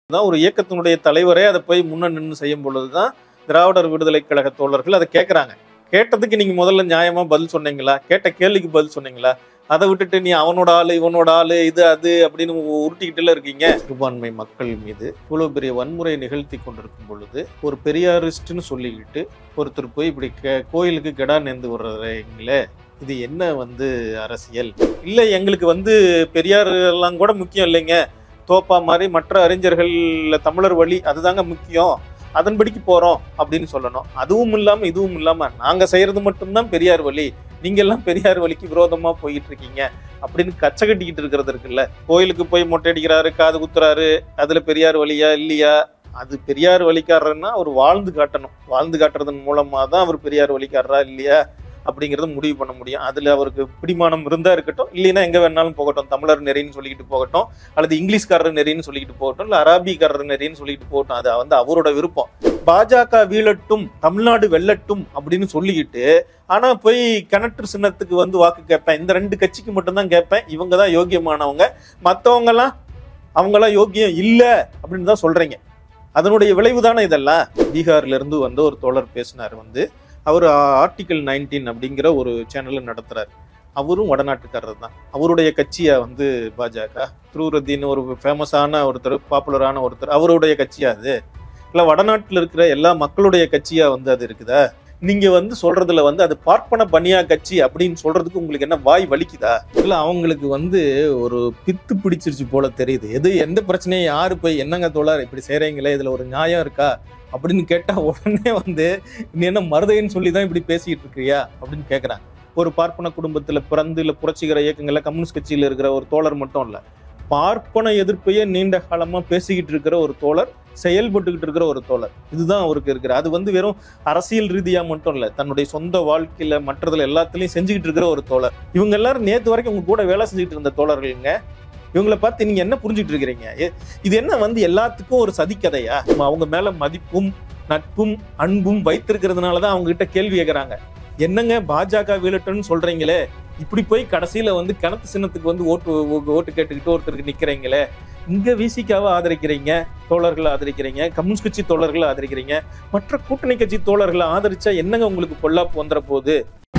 தான் ஒரு இயக்கத்தினுடைய தலைவரே அதை போய் முன்ன நின்று செய்யும் பொழுதுதான் திராவிடர் விடுதலை கழக தோழர்கள் அதை கேட்கறாங்க. கேட்டதுக்கு நீங்க முதல்ல நியாயமா பதில் சொன்னீங்களா? கேட்ட கேள்விக்கு பதில் சொன்னீங்களா? அதை விட்டுட்டு நீ அவனோட ஆளு இவனோட ஆளு இது அது அப்படின்னு உருட்டிக்கிட்டுல இருக்கீங்க. சிறுபான்மை மக்கள் மீது இவ்வளவு பெரிய வன்முறை நிகழ்த்தி கொண்டிருக்கும் பொழுது ஒரு பெரியாரிஸ்ட்னு சொல்லிக்கிட்டு ஒருத்தர் போய் இப்படி கோயிலுக்கு கெடா நேர்ந்து விடுறீங்களே, இது என்ன அரசியல்? இல்லை, எங்களுக்கு பெரியார் எல்லாம் கூட முக்கியம் இல்லைங்க, தோப்பா மாதிரி மற்ற அறிஞர்கள் தமிழர் வழி அதுதாங்க முக்கியம், அதன்படிக்கு போறோம் அப்படின்னு சொல்லணும். அதுவும் இல்லாம இதுவும் இல்லாம நாங்க செய்யறது மட்டும்தான் பெரியார் வழி, நீங்க எல்லாம் பெரியார் வழிக்கு விரோதமா போயிட்டு இருக்கீங்க அப்படின்னு கச்சை கட்டிக்கிட்டு இருக்கிறது இருக்குல்ல. கோயிலுக்கு போய் மொட்டை அடிக்கிறாரு, காது குத்துறாரு, அதுல பெரியார் வழியா இல்லையா? அது பெரியார் வழிக்காரர்னா அவர் வாழ்ந்து காட்டணும். வாழ்ந்து காட்டுறதன் மூலமா தான் அவர் பெரியார் வழிக்காரரா இல்லையா அப்படிங்கறத முடிவு பண்ண முடியும். அதுல அவருக்கு பிடிமானம் இருந்தா இருக்கட்டும், இல்லைன்னா எங்க வேணாலும் போகட்டும், தமிழர் நெறின்னு சொல்லிக்கிட்டு போகட்டும், அல்லது இங்கிலீஷ்காரர் நெறின்னு சொல்லிக்கிட்டு போகட்டும், இல்ல அராபிக்காரர் நெறின்னு சொல்லிக்கிட்டு போகட்டும், அது அவரோட விருப்பம். பாஜக வீழட்டும், தமிழ்நாடு வெல்லட்டும் அப்படின்னு சொல்லிக்கிட்டு ஆனா போய் கிணற்று சின்னத்துக்கு வாக்கு கேட்பேன், இந்த 2 கட்சிக்கு மட்டும்தான் கேட்பேன், இவங்க தான் யோக்கியமானவங்க, மற்றவங்கலாம் அவங்களாம் யோக்கியம் இல்ல அப்படின்னு தான் சொல்றீங்க. அதனுடைய விளைவு தானே இதெல்லாம். பீகார்ல இருந்து ஒரு தோழர் பேசினார். அவர் ஆர்டிகல் 19 அப்படிங்கிற ஒரு சேனல் நடத்துறாரு. அவரும் வடநாட்டுக்காரர் தான். அவருடைய கட்சியா பாஜக, த்ரூரத்தின் ஒரு ஃபேமஸான ஒருத்தர், பாப்புலரான ஒருத்தர், அவருடைய கட்சியா அது? இல்ல வடநாட்டுல இருக்கிற எல்லா மக்களுடைய கட்சியா அது இருக்குதா? நீங்க சொல்றதுல அது பார்ப்பன பனியா கட்சி அப்படின்னு சொல்றதுக்கு உங்களுக்கு என்ன வாய் வலிக்குதா? இல்ல அவங்களுக்கு ஒரு பித்து பிடிச்சிருச்சு போல தெரியுது. எந்த பிரச்சனையும் யாரு போய் என்னங்க தோழர் இப்படி செய்றீங்களே, இதுல ஒரு நியாயம் இருக்கா அப்படின்னு கேட்டா உடனே நீ என்ன மருதைன்னு சொல்லிதான் இப்படி பேசிட்டு இருக்கிறியா அப்படின்னு கேக்குறாங்க. ஒரு பார்ப்பன குடும்பத்துல பிறந்து இல்ல புரட்சிகர இயக்கங்கள்ல கம்யூனிஸ்ட் கட்சியில இருக்கிற ஒரு தோழர் மட்டும் இல்ல, பார்ப்பன எதிர்ப்பையே நீண்ட காலமா பேசிக்கிட்டு இருக்கிற ஒரு தோழர், செயல்பட்டுக்கிட்டு இருக்கிற ஒரு தோழர், இதுதான் அவருக்கு இருக்கிற. அது வெறும் அரசியல் ரீதியா மட்டும் இல்ல, தன்னுடைய சொந்த வாழ்க்கையில மற்றதுல எல்லாத்துலயும் செஞ்சுக்கிட்டு இருக்கிற ஒரு தோழர். இவங்க எல்லாரும் நேத்து வரைக்கும் உங்க கூட வேலை செஞ்சுட்டு இருந்த தோழர்களுங்க. இவங்களை பார்த்து நீங்க என்ன புரிஞ்சுட்டு இருக்கிறீங்க? இது என்ன எல்லாத்துக்கும் ஒரு சதிக்கதையா? அவங்க மேல மதிப்பும் நட்பும் அன்பும் வைத்திருக்கிறதுனாலதான் அவங்க கிட்ட கேள்வி கேட்கறாங்க. என்னங்க பாஜக வீழட்டும்னு சொல்றீங்களே, இப்படி போய் கடைசியில கிணத்து சின்னத்துக்கு ஓட்டு கேட்டுக்கிட்டு ஒருத்தருக்கு நிக்கிறீங்களே, இங்க விசிகாவை ஆதரிக்கிறீங்க, தோழர்களை ஆதரிக்கிறீங்க, கம்யூனிஸ்ட் கட்சி தோழர்களை ஆதரிக்கிறீங்க, மற்ற கூட்டணி கட்சி தோழர்களை ஆதரிச்சா என்னங்க உங்களுக்கு பொல்லாப்பு வந்துற போகுது?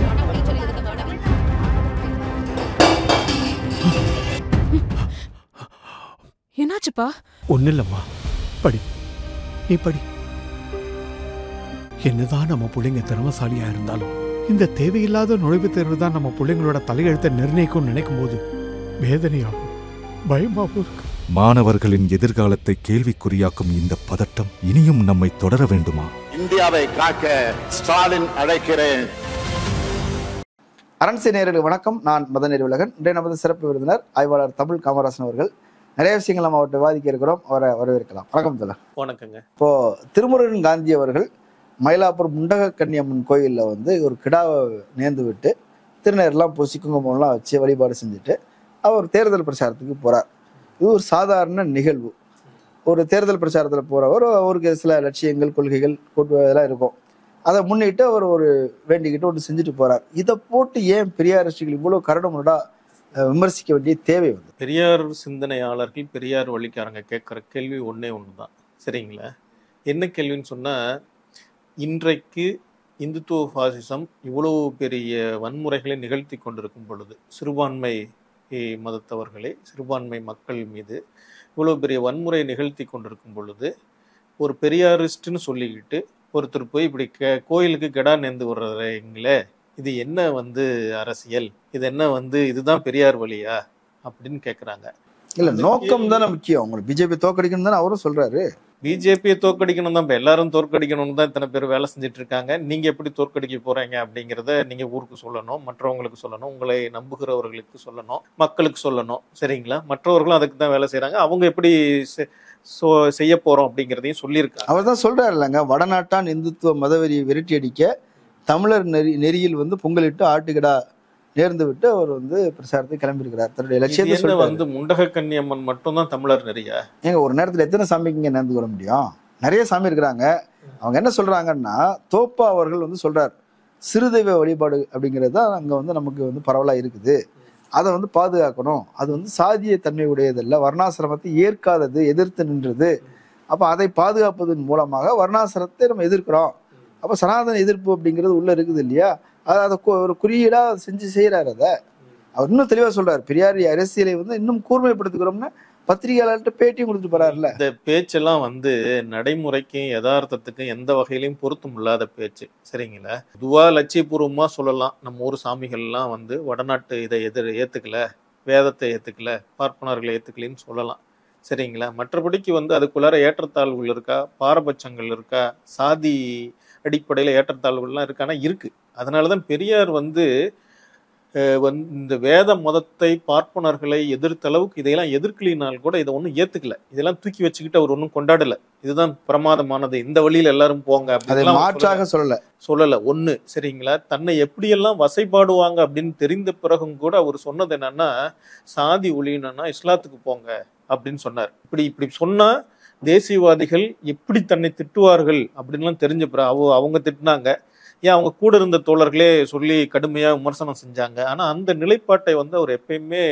என்னாச்சுப்பா? ஒன்னும் இல்லம்மா, படி, நீ படி. என்னதான் நம்ம பிள்ளைங்க திறமசாலியா இருந்தாலும் இந்த தேவையில்லாத நுழைவுத் தேர்வு தான் நம்ம பிள்ளைங்களோட தலையெழுத்தை நிர்ணயிக்கும் நினைக்கும் போது வேதனையாகும், பயமாகவும் இருக்கு. மாணவர்களின் எதிர்காலத்தை கேள்விக்குறியாக்கும் இந்த பதட்டம் இனியும் நம்மை தொடர வேண்டுமா? இந்தியாவை காக்க ஸ்டாலின் அழைக்கிறேன். அரண்சை நேயர்களுக்கு வணக்கம். நான் மதன் அறிவுலகன். இன்றைய நமது சிறப்பு விருந்தினர் ஆய்வாளர் தமிழ் காமராசன் அவர்கள். நிறைய விஷயங்கள் நம்ம அவர்கிட்ட விவாதிக்க இருக்கிறோம், அவரை வரவேற்கலாம். வணக்கம் தோழர். வணக்கங்க. இப்போ திருமுருகன் காந்தி அவர்கள் மயிலாப்பூர் முண்டக கன்னியம்மன் கோயிலில் ஒரு கிடாவை நேர்ந்து விட்டு திருநீர்லாம் பூசி குங்குமம்லாம் வச்சு வழிபாடு செஞ்சுட்டு அவர் தேர்தல் பிரச்சாரத்துக்கு போறார். இது ஒரு சாதாரண நிகழ்வு. ஒரு தேர்தல் பிரச்சாரத்தில் போறவர் அவருக்கு சில லட்சியங்கள், கொள்கைகள், இதெல்லாம் இருக்கும். அதை முன்னிட்டு அவர் ஒரு வேண்டிக்கிட்டு ஒன்று செஞ்சுட்டு போறார். இதை போட்டு ஏன் பெரியாரிஸ்டுகள் இவ்வளவு கரடுமுரடா விமர்சிக்க வேண்டிய தேவை பெரியார் சிந்தனையாளர்கள், பெரியார் வழிக்காரங்க கேட்குற கேள்வி ஒண்ணுதான். சரிங்களா? என்ன கேள்வின்னு சொன்னா, இன்றைக்கு இந்துத்துவ பாசிசம் இவ்வளவு பெரிய வன்முறைகளை நிகழ்த்தி கொண்டிருக்கும் பொழுது, சிறுபான்மை மதத்தவர்களை, சிறுபான்மை மக்கள் மீது இவ்வளவு பெரிய வன்முறை நிகழ்த்தி கொண்டிருக்கும் பொழுது ஒரு பெரியாரிஸ்ட்னு சொல்லிக்கிட்டு ஒருத்தர் போய் இப்படி கோயிலுக்கு கெடா நேர்ந்து விடுறீங்களே, இது என்ன அரசியல்? இது என்ன இதுதான் பெரியார் வழியா அப்படின்னு கேட்குறாங்க. இல்ல, நோக்கம் தானே முக்கியம். உங்களுக்கு பிஜேபி தோக்கடிக்கணும் தானே அவரும் சொல்றாரு. பிஜேபியை தோற்கடிக்கணும் தான், இப்போ எல்லாரும் தோற்கடிக்கணும்னு தான் இத்தனை பேர் வேலை செஞ்சுட்டு இருக்காங்க. நீங்க எப்படி தோற்கடிக்க போறீங்க அப்படிங்கிறத நீங்க ஊருக்கு சொல்லணும், மற்றவங்களுக்கு சொல்லணும், உங்களை நம்புகிறவர்களுக்கு சொல்லணும், மக்களுக்கு சொல்லணும். சரிங்களா? மற்றவர்களும் அதுக்கு தான் வேலை செய்யறாங்க. அவங்க எப்படி செய்ய போறோம் அப்படிங்கிறதையும் சொல்லியிருக்காங்க. அவர் தான் சொல்றாரு இல்லைங்க, வடநாட்டான் இந்துத்துவ மதவெறியை விரட்டி அடிக்க தமிழர் நெறியில் பொங்கலிட்டு ஆட்டுக்கிடா நேர்ந்து விட்டு அவர் பிரச்சாரத்துக்கு கிளம்பியிருக்கிறார். தன்னுடைய லட்சியத்தை முண்டக கன்னியம்மன் மட்டும் தான் தமிழர் நெறியா? ஏங்க, ஒரு நேரத்தில் எத்தனை சாமிக்கு இங்கே நேர்ந்து கொள்ள முடியும்? நிறைய சாமி இருக்கிறாங்க. அவங்க என்ன சொல்றாங்கன்னா, தோப்பா அவர்கள் சொல்றார், சிறுதெய்வ வழிபாடு அப்படிங்கிறது தான் அங்கே நமக்கு பரவலா இருக்குது, அதை பாதுகாக்கணும், அது சாதிய தன்மை உடையதல்ல, வர்ணாசிரமத்தை ஏற்காதது, எதிர்த்து நின்றது, அப்போ அதை பாதுகாப்பதன் மூலமாக வர்ணாசிரத்தை நம்ம எதிர்க்கிறோம். அப்போ சனாதன எதிர்ப்பு அப்படிங்கிறது உள்ள இருக்குது இல்லையா? அதை ஒரு குறியீடா செஞ்சு செய்யறாரு. அதை அவர் இன்னும் தெளிவா சொல்றாரு. பெரியார் அரசியலை இன்னும் கூர்மைப்படுத்துகிறோம்னு பத்திரிகையாளர்கிட்ட பேட்டியும் கொடுத்துட்டு போறாருல்ல. இந்த பேச்செல்லாம் நடைமுறைக்கும் யதார்த்தத்துக்கும் எந்த வகையிலையும் பொருத்தம் இல்லாத பேச்சு. சரிங்களா? இதுவா லட்சியபூர்வமா சொல்லலாம். நம்ம ஊர் சாமிகள்லாம் வடநாட்டு இதை ஏத்துக்கல, வேதத்தை ஏத்துக்கல, பார்ப்பனர்களை ஏத்துக்கலன்னு சொல்லலாம். சரிங்களா? மற்றபடிக்கு அதுக்குள்ளார ஏற்றத்தாழ்வுகள் இருக்கா, பாரபட்சங்கள் இருக்கா, சாதி அடிப்படையில ஏற்றத்தாழ்வுகள்லாம் இருக்கானா? இருக்கு. அதனாலதான் பெரியார் இந்த வேத மதத்தை பார்ப்பனர்களை எதிர்த்த அளவுக்கு இதையெல்லாம் எதிர்க்கலினால் கூட இதை ஒன்றும் ஏத்துக்கல. இதெல்லாம் தூக்கி வச்சுக்கிட்டு அவர் ஒன்றும் கொண்டாடல. இதுதான் பிரமாதமானது, இந்த வழியில எல்லாரும் போங்க மாற்றாக சொல்லல ஒண்ணு. சரிங்களா? தன்னை எப்படியெல்லாம் வசைபாடுவாங்க அப்படின்னு தெரிந்த பிறகும் கூட அவர் சொன்னது என்னன்னா, சாதி ஒழியணும்னா இஸ்லாத்துக்கு போங்க அப்படின்னு சொன்னார். இப்படி சொன்னா தேசியவாதிகள் எப்படி தன்னை திட்டுவார்கள் அப்படின்லாம் தெரிஞ்ச பிறகு அவங்க திட்டினாங்க. ஏன் அவங்க கூட இருந்த தோழர்களே சொல்லி கடுமையா விமர்சனம் செஞ்சாங்க. ஆனா அந்த நிலைப்பாட்டை அவர் எப்பயுமே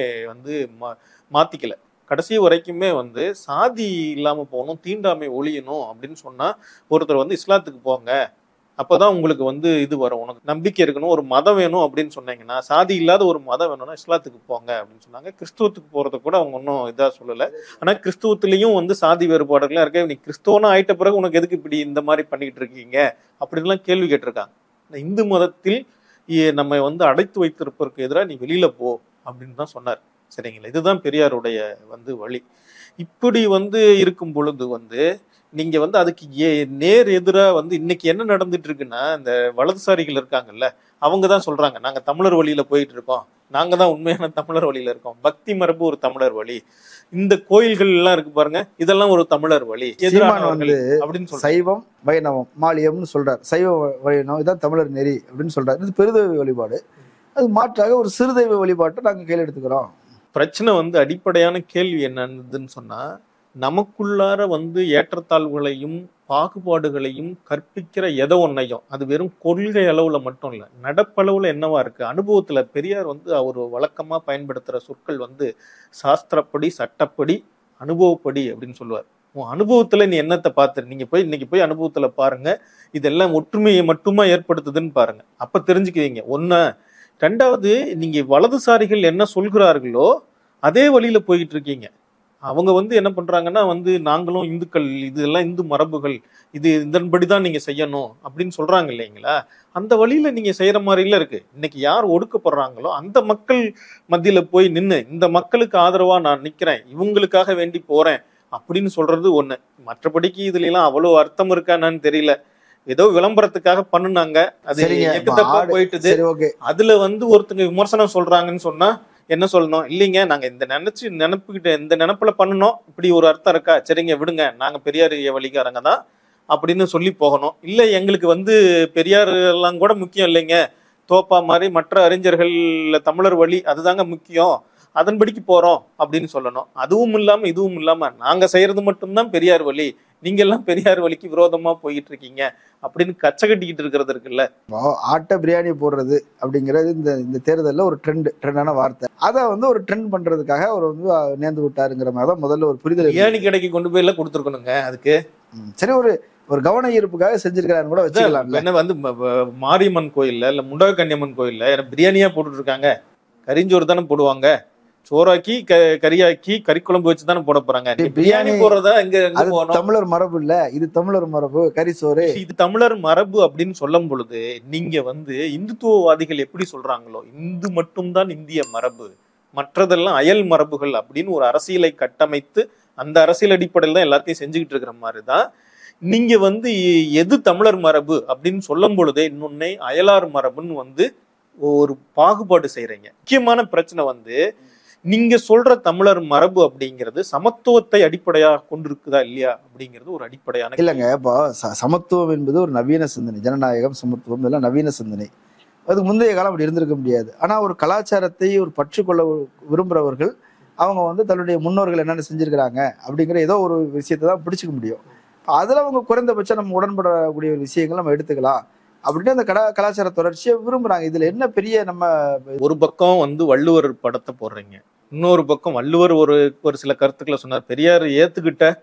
மாத்திக்கல. கடைசி வரைக்குமே சாதி இல்லாம போகணும், தீண்டாமை ஒழியணும் அப்படின்னு சொன்னா ஒருத்தர் இஸ்லாத்துக்கு போங்க, அப்பதான் உங்களுக்கு இது வரும், உனக்கு நம்பிக்கை இருக்கணும், ஒரு மதம் வேணும் அப்படின்னு சொன்னீங்கன்னா, சாதி இல்லாத ஒரு மதம் வேணும்னா இஸ்லாத்துக்கு போங்க அப்படின்னு சொன்னாங்க. கிறிஸ்துவத்துக்கு போறத கூட அவங்க ஒன்றும் இதா சொல்லல. ஆனா கிறிஸ்துவத்திலையும் சாதி வேறுபாடுகள்லாம் இருக்க. நீ கிறிஸ்துவனா ஆயிட்ட பிறகு உனக்கு எதுக்கு இப்படி இந்த மாதிரி பண்ணிட்டு இருக்கீங்க அப்படின்லாம் கேள்வி கேட்டிருக்காங்க. இந்து மதத்தில் நம்ம அடைத்து வைத்திருப்பதற்கு எதிராக நீ வெளியில போ அப்படின்னு தான் சொன்னார். சரிங்களா? இதுதான் பெரியாருடைய வழி. இப்படி இருக்கும் பொழுது நீங்க அதுக்கு நேர் எதிரா இன்னைக்கு என்ன நடந்துட்டு இருக்குன்னா, இந்த வலதுசாரிகள் இருக்காங்கல்ல, அவங்கதான் சொல்றாங்க நாங்க தமிழர் வழியில போயிட்டு இருக்கோம், நாங்க தான் உண்மையான தமிழர் வழியில இருக்கோம், பக்தி மரபு ஒரு தமிழர் வழி, இந்த கோயில்கள் எல்லாம் இருக்கு பாருங்க இதெல்லாம் ஒரு தமிழர் வழி அப்படின்னு சைவம் வைணவம் மாலியம்னு சொல்றாரு. சைவ வைணவம் இதான் தமிழர் நெறி அப்படின்னு சொல்றாரு. இது பெருதெய்வ வழிபாடு. அது மாற்றாக ஒரு சிறுதெய்வ வழிபாட்டை நாங்க கையில் எடுத்துக்கிறோம். பிரச்சனை அடிப்படையான கேள்வி என்னன்னு சொன்னா, நமக்குள்ளார ஏற்றத்தாழ்வுகளையும் பாகுபாடுகளையும் கற்பிக்கிற எதோ ஒன்னையும், அது வெறும் கொள்கை அளவுல மட்டும் இல்ல, நடப்பளவுல என்னவா இருக்கு. அனுபவத்துல பெரியார் அவர் வழக்கமா பயன்படுத்துற சொற்கள் சாஸ்திரப்படி, சட்டப்படி, அனுபவப்படி அப்படின்னு சொல்லுவார். உன் அனுபவத்துல நீ என்னத்தை பார்த்து, நீங்க இன்னைக்கு போய் அனுபவத்துல பாருங்க, இதெல்லாம் ஒற்றுமையை மட்டுமா ஏற்படுத்துதுன்னு பாருங்க, அப்ப தெரிஞ்சுக்குவீங்க. ஒன்னு. ரெண்டாவது, நீங்க வலதுசாரிகள் என்ன சொல்கிறார்களோ அதே வழியில போயிட்டு இருக்கீங்க. அவங்க என்ன பண்றாங்கன்னா, நாங்களும் இந்துக்கள், இதெல்லாம் இந்து மரபுகள், இது இதன்படிதான் நீங்க செய்யணும் அப்படின்னு சொல்றாங்க இல்லைங்களா? அந்த வழியில நீங்க செய்யற மாதிரில இருக்கு. இன்னைக்கு யார் ஒடுக்கப்படுறாங்களோ அந்த மக்கள் மத்தியில போய் நின்று, இந்த மக்களுக்கு ஆதரவா நான் நிக்கிறேன், இவங்களுக்காக வேண்டி போறேன் அப்படின்னு சொல்றது ஒண்ணு. மற்றபடிக்கு இதுல எல்லாம் அவ்வளவு அர்த்தம் இருக்கான்னு தெரியல. ஏதோ விளம்பரத்துக்காக பண்ணுனாங்க, அது எக்கத்தப்பா போயிட்டுது. அதுல ஒருத்தங்க விமர்சனம் சொல்றாங்கன்னு சொன்னா என்ன சொல்லணும்? இல்லைங்க, நாங்க இந்த நினைப்புகிட்ட இந்த நினைப்புல பண்ணணும், இப்படி ஒரு அர்த்தம் இருக்கா, சரிங்க விடுங்க, நாங்க பெரியார் வழிகாரங்க தான் அப்படின்னு சொல்லி போகணும். இல்ல எங்களுக்கு பெரியார் எல்லாம் கூட முக்கியம் இல்லைங்க, தோப்பா மாதிரி மற்ற அறிஞர்கள் தமிழர் வழி அதுதாங்க முக்கியம், அதன்படிக்கு போறோம் அப்படின்னு சொல்லணும். அதுவும் இல்லாம இதுவும் இல்லாம நாங்க செய்யறது மட்டும்தான் பெரியார் வழி, நீங்க எல்லாம் பெரியார் வழிக்கு விரோதமா போயிட்டு இருக்கீங்க அப்படின்னு கச்சை கட்டிக்கிட்டு இருக்கிறது இருக்குல்ல. ஆட்ட பிரியாணி போடுறது அப்படிங்கிறது இந்த தேர்தலில் ஒரு ட்ரெண்டான வார்த்தை. அதை ஒரு ட்ரெண்ட் பண்றதுக்காக அவர் நேர்ந்து விட்டாருங்கிற மாதிரி தான் முதல்ல ஒரு புரிதல். பிரியாணி கடைக்கு கொண்டு போய் எல்லாம் கொடுத்துருக்கணுங்க. அதுக்கு சரி ஒரு கவன ஈர்ப்புக்காக செஞ்சிருக்காருன்னு கூட வச்சுக்கலாம். என்ன மாரியம்மன் கோயில்ல இல்ல முண்டக கன்னியம்மன் கோயில்ல பிரியாணியா போட்டுட்டு இருக்காங்க? கரிஞ்சோறு தானே போடுவாங்க, சோறாக்கி கறியாக்கி கறி குழம்பு வச்சுதானே போட போறாங்க. பிரியாணி போடுறதா தமிழர் மரபு இல்ல, இது தமிழர் மரபு, கறி சோறு, இது தமிழர் மரபு அப்படின்னு சொல்லும் பொழுது நீங்க இந்துத்துவவாதிகள் எப்படி சொல்றாங்களோ, இந்து மட்டும்தான் இந்திய மரபு, மற்றதெல்லாம் அயல் மரபுகள் அப்படின்னு ஒரு அரசியலை கட்டமைத்து அந்த அரசியல் அடிப்படையில் தான் எல்லாத்தையும் செஞ்சுக்கிட்டு இருக்கிற மாதிரிதான் நீங்க எது தமிழர் மரபு அப்படின்னு சொல்லும் பொழுதே இன்னொன்னே அயலார் மரபுன்னு ஒரு பாகுபாடு செய்யறீங்க. முக்கியமான பிரச்சனை நீங்க சொல்ற தமிழர் மரபு அப்படிங்கிறது சமத்துவத்தை அடிப்படையாக கொண்டிருக்குதா இல்லையா அப்படிங்கிறது ஒரு அடிப்படையான இல்லைங்க. இப்போ சமத்துவம் என்பது ஒரு நவீன சிந்தனை, ஜனநாயகம் சமத்துவம் இதெல்லாம் நவீன சிந்தனை. அதுக்கு முந்தைய காலம் அப்படி இருந்திருக்க முடியாது. ஆனா ஒரு கலாச்சாரத்தை ஒரு பற்றுக்கொள்ள விரும்புறவர்கள் அவங்க தன்னுடைய முன்னோர்கள் என்னென்ன செஞ்சிருக்கிறாங்க அப்படிங்கிற ஏதோ ஒரு விஷயத்தை தான் பிடிச்சிக்க முடியும். அதுல அவங்க குறைந்தபட்சம் நம்ம உடன்படக்கூடிய ஒரு விஷயங்கள் நம்ம எடுத்துக்கலாம் அப்படின்னு அந்த கலாச்சார தொடர்ச்சியை விரும்புறாங்க. இதுல என்ன பெரிய நம்ம ஒரு பக்கம் வள்ளுவர் படத்தை போடுறீங்க, இன்னொரு பக்கம் வள்ளுவர் ஒரு சில கருத்துக்களை சொன்னார், பெரியார் ஏத்துக்கிட்ட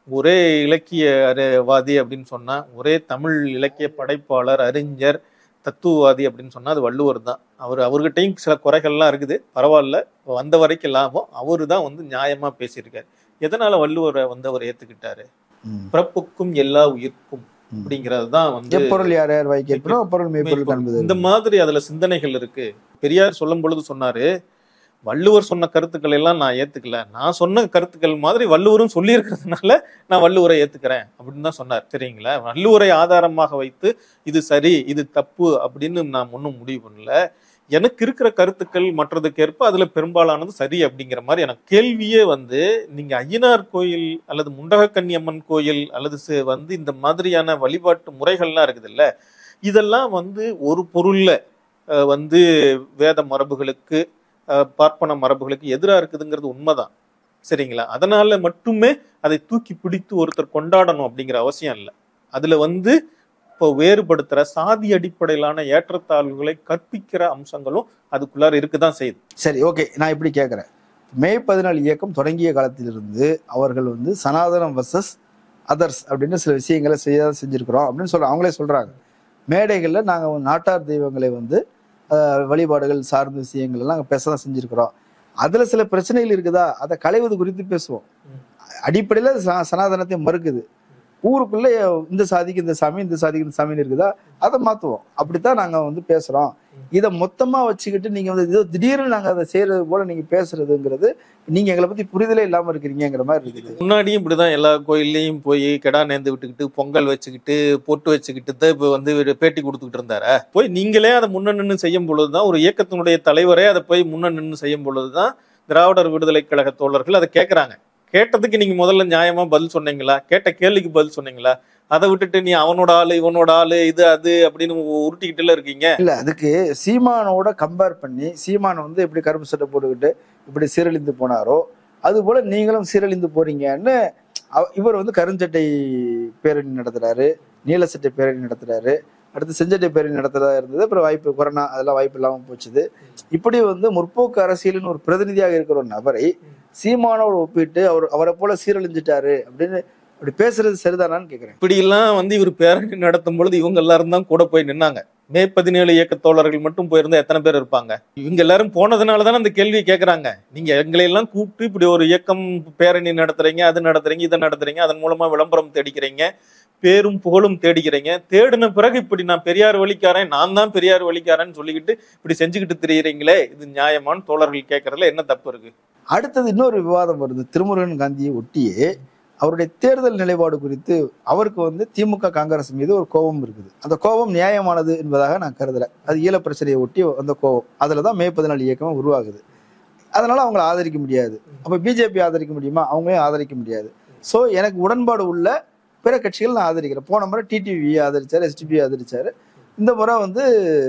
ஒரே இலக்கியவாதி அப்படின்னு சொன்னா, ஒரே தமிழ் இலக்கிய படைப்பாளர், அறிஞர், தத்துவவாதி அப்படின்னு சொன்னா அது வள்ளுவர் தான். அவர்கிட்டையும் சில குறைகள்லாம் இருக்குது, பரவாயில்ல, வந்த வரைக்கும் லாபம். அவரு தான் வந்து நியாயமா பேசியிருக்காரு. எதனால வள்ளுவரை வந்து அவர் ஏத்துக்கிட்டாரு? பிறப்புக்கும் எல்லா உயிர்க்கும் அப்படிங்கிறது தான் வந்து எப்பொருள் யார் யார் வாய்க்கணும் அப்பொருள் மெய்ப்பொருள் காண்பது. இந்த மாதிரி அதுல சிந்தனைகள் இருக்கு. பெரியார் சொல்லும் பொழுது சொன்னாரு, வள்ளுவர் சொன்ன கருத்துக்கள் எல்லாம் நான் ஏத்துக்கல, நான் சொன்ன கருத்துக்கள் மாதிரி வள்ளுவரும் சொல்லி இருக்கிறதுனால நான் வள்ளுவரை ஏத்துக்கிறேன் அப்படின்னு தான் சொன்னார். சரிங்களா? வள்ளுவரை ஆதாரமாக வைத்து இது சரி இது தப்பு அப்படின்னு நான் ஒன்றும் முடிவு பண்ணல. எனக்கு இருக்கிற கருத்துக்கள் மற்றதுக்கேற்ப அதுல பெரும்பாலானது சரி அப்படிங்கிற மாதிரி எனக்கு கேள்வியே வந்து, நீங்க ஐயனார் கோயில் அல்லது முண்டகக்கன்னி அம்மன் கோயில் அல்லது வந்து இந்த மாதிரியான வழிபாட்டு முறைகள்லாம் இருக்குது இல்ல, இதெல்லாம் வந்து ஒரு பொருள்ல வந்து வேத மரபுகளுக்கு பார்ப்பன மரபுகளுக்கு எதிராக இருக்குதுங்கிறது உண்மைதான். சரிங்களா? அதனால மட்டுமே அதை தூக்கி பிடித்து ஒருத்தர் கொண்டாடணும் அப்படிங்கிற அவசியம் இல்லை. அதுல வந்து இப்போ வேறுபடுத்துற சாதி அடிப்படையிலான ஏற்றத்தாழ்வுகளை கற்பிக்கிற அம்சங்களும் அதுக்குள்ளார இருக்குதான் செய்யுது. சரி, ஓகே, நான் இப்படி கேட்குறேன். மே 14 இயக்கம் தொடங்கிய காலத்திலிருந்து அவர்கள் வந்து சனாதனம் வர்சஸ் அதர்ஸ் அப்படின்னு சில விஷயங்களை செஞ்சிருக்கிறோம் அப்படின்னு அவங்களே சொல்றாங்க. மேடைகளில் நாங்கள் நாட்டார் தெய்வங்களை வந்து வழிபாடுகள் சார்ந்த விஷயங்கள் எல்லாம் பேச தான் செஞ்சிருக்கிறோம். அதுல சில பிரச்சனைகள் இருக்குதா, அதை களைவது குறித்து பேசுவோம். அடிப்படையில சனாதனத்தை மறுக்குது. ஊருக்குள்ள இந்த சாதிக்கு இந்த சாமி, இந்த சாதிக்கு இந்த சாமின்னு இருக்குதா, அதை மாத்துவோம். அப்படித்தான் நாங்க வந்து பேசுறோம். இதை மொத்தமா வச்சுக்கிட்டு நீங்க வந்து ஏதோ திடீர்னு நாங்க அதை செய்யறது போல நீங்க பேசுறதுங்கிறது, நீங்க எங்களை பத்தி புரிதலே இல்லாம இருக்கிறீங்கிற மாதிரி இருக்குது. முன்னாடியும் இப்படிதான் எல்லா கோயில்லையும் போய் கெடா நேர்ந்து விட்டுக்கிட்டு பொங்கல் வச்சுக்கிட்டு பொட்டு வச்சுக்கிட்டு தான் இப்ப வந்து பேட்டி கொடுத்துக்கிட்டு இருந்தாரா? போய் நீங்களே அதை முன்ன நின்று செய்யும் பொழுதுதான், ஒரு இயக்கத்தினுடைய தலைவரே அதை போய் முன்ன நின்று செய்யும் பொழுதுதான் திராவிடர் விடுதலை கழக தோழர்கள் அதை கேட்கறாங்க. கேட்டதுக்கு நீங்க முதல்ல நியாயமா பதில் சொன்னீங்களா? கேட்ட கேள்விக்கு பதில் சொன்னீங்களா? அதை விட்டுட்டு நீ அவனோட ஆளு இவனோட ஆளு இது அது அப்படின்னு உருட்டிக்கிட்டுல இருக்கீங்க. இல்ல, அதுக்கு சீமானோட கம்பேர் பண்ணி, சீமான் வந்து எப்படி கருப்பு சட்டை போட்டுக்கிட்டு இப்படி சீரழிந்து போனாரோ அது போல நீங்களும் சீரழிந்து போறீங்கன்னு இவர் வந்து கருஞ்சட்டை பேரணி நடத்துறாரு, நீல சட்டை பேரணி நடத்துறாரு, அடுத்து செஞ்சட்டை பேரணி நடத்துறதா இருந்தது. அப்புறம் வாய்ப்பு கொரோனா அதெல்லாம் வாய்ப்பு இல்லாம போச்சுது. இப்படி வந்து முற்போக்கு அரசியலின் ஒரு பிரதிநிதியாக இருக்கிற ஒரு நபரை சீமானோட ஒப்பிட்டு அவரை போல சீரழிஞ்சிட்டாரு அப்படின்னு அப்படி பேசுறது சரிதானான்னு கேக்குறேன். இப்படி எல்லாம் வந்து இவர் பேரணி நடத்தும் பொழுது இவங்க எல்லாரும் தான் கூட போய் நின்னாங்க. மே 17 இயக்க தோழர்கள் மட்டும் போயிருந்தா எத்தனை பேர் இருப்பாங்க? இவங்க எல்லாரும் போனதுனாலதானே அந்த கேள்வியை கேட்கறாங்க. நீங்க எங்களை எல்லாம் கூப்பிட்டு இப்படி ஒரு இயக்கம் பேரணி நடத்துறீங்க, அது நடத்துறீங்க, இதை நடத்துறீங்க, அதன் மூலமா விளம்பரம் தேடிக்கிறீங்க, பேரும் புகழும் தேடிக்கிறீங்க. தேடின பிறகு இப்படி நான் பெரியார் வழிக்காரன், நான் தான் பெரியார் வழிக்காரன்னு சொல்லிக்கிட்டு இப்படி செஞ்சுக்கிட்டு திரியிறீங்களே, இது நியாயமான தோழர்கள் கேட்கறதுல என்ன தப்பு இருக்கு? அடுத்தது இன்னொரு விவாதம் வருது. திருமுருகன் காந்தியை ஒட்டியே அவருடைய தேர்தல் நிலைப்பாடு குறித்து அவருக்கு வந்து திமுக காங்கிரஸ் மீது ஒரு கோபம் இருக்குது. அந்த கோபம் நியாயமானது என்பதாக நான் கருதுறேன். அது ஈழ பிரச்சனையை ஒட்டி அந்த கோபம், அதுலதான் மே 14 இயக்கம் உருவாகுது. அதனால அவங்களை ஆதரிக்க முடியாது. அப்ப பிஜேபி ஆதரிக்க முடியுமா? அவங்களையும் ஆதரிக்க முடியாது. சோ எனக்கு உடன்பாடு உள்ள பிற கட்சிகள் நான் ஆதரிக்கிறேன். போன முறை டிடிவி ஆதரிச்சாரு, எஸ்டிபி ஆதரிச்சாரு. இந்த முறை வந்து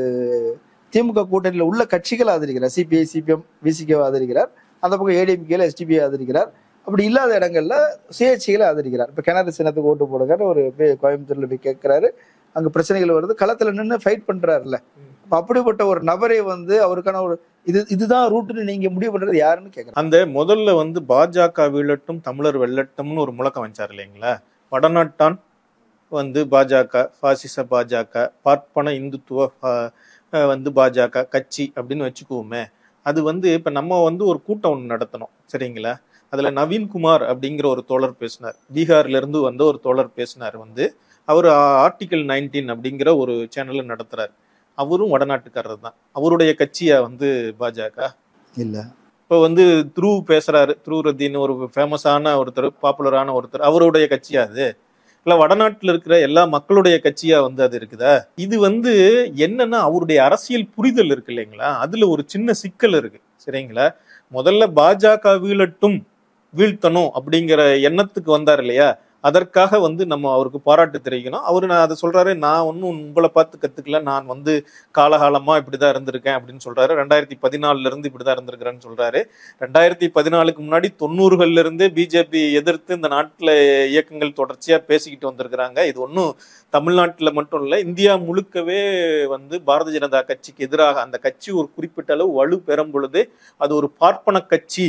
திமுக கூட்டணியில் உள்ள கட்சிகள் ஆதரிக்கிறார். சிபிஐ, சிபிஎம், விசிகே ஆதரிக்கிறார். அந்த பக்கம் ஏடிஎம்கேல எஸ்டிபி ஆதரிக்கிறார். அப்படி இல்லாத இடங்கள்ல சுயேட்சைகளை ஆதரிக்கிறார். இப்ப கிணறு சின்னத்துக்கு ஓட்டு போடுங்க ஒரு கோயம்புத்தூர்ல போய் கேட்கிறாரு, அங்க பிரச்சனைகள் வருது, களத்துல நின்று ஃபைட் பண்றாருல்ல. அப்படிப்பட்ட ஒரு நபரை வந்து அவருக்கான ஒரு இதுதான் ரூட்னு நீங்க முடிவு பண்றது யாருன்னு கேட்கறேன். அந்த முதல்ல வந்து பாஜக வீழட்டும் தமிழர் வெல்லட்டும்னு ஒரு முழக்கம் வச்சார் இல்லைங்களா? வடநாட்டான் வந்து பாஜக, பாசிச பாஜக, பார்ப்பன இந்துத்துவ வந்து பாஜக கட்சி அப்படின்னு வச்சுக்குவோமே. அது வந்து இப்ப நம்ம வந்து ஒரு கூட்டம் ஒன்று நடத்தணும், சரிங்களா? அதுல நவீன்குமார் அப்படிங்கிற ஒரு தோழர் பேசினார், பீகார்ல இருந்து வந்த ஒரு தோழர் பேசினார். வந்து அவர் ஆர்டிகல் 19 அப்படிங்கிற ஒரு சேனல்ல நடத்துறாரு. அவரும் வடநாட்டுக்காரர் தான். அவருடைய கட்சியா வந்து பாஜக இல்ல. இப்ப வந்து த்ரூ பேசுறாரு, த்ரூ ரத்தின்னு ஒரு ஃபேமஸான ஒருத்தர், பாப்புலரான ஒருத்தர், அவருடைய கட்சியா அது இல்ல வடநாட்டுல இருக்கிற எல்லா மக்களுடைய கட்சியா வந்து அது இருக்குதா? இது வந்து என்னன்னா அவருடைய அரசியல் புரிதல் இருக்கு இல்லைங்களா, அதுல ஒரு சின்ன சிக்கல் இருக்கு, சரிங்களா? முதல்ல பாஜக வீழ்த்தணும் அப்படிங்கிற எண்ணத்துக்கு வந்தார் இல்லையா, அதற்காக வந்து நம்ம அவருக்கு பாராட்டு தெரிவிக்கணும். அவரு நான் அதை சொல்றாரு, நான் ஒன்னும் உங்களை பார்த்து கத்துக்கல, நான் வந்து காலகாலமா இப்படிதான் இருந்திருக்கேன் அப்படின்னு சொல்றாரு. 2014 இருந்து இப்படிதான் இருந்திருக்கிறேன்னு சொல்றாரு. 2014க்கு முன்னாடி 90கள்ல இருந்தே பிஜேபி எதிர்த்து இந்த நாட்டுல இயக்கங்கள் தொடர்ச்சியா பேசிக்கிட்டு வந்திருக்கிறாங்க. இது ஒன்னும் தமிழ்நாட்டுல மட்டும் இல்ல, இந்தியா முழுக்கவே வந்து பாரதிய ஜனதா கட்சிக்கு எதிராக அந்த கட்சி ஒரு குறிப்பிட்ட அளவு வலு பெறும் பொழுது அது ஒரு பார்ப்பன கட்சி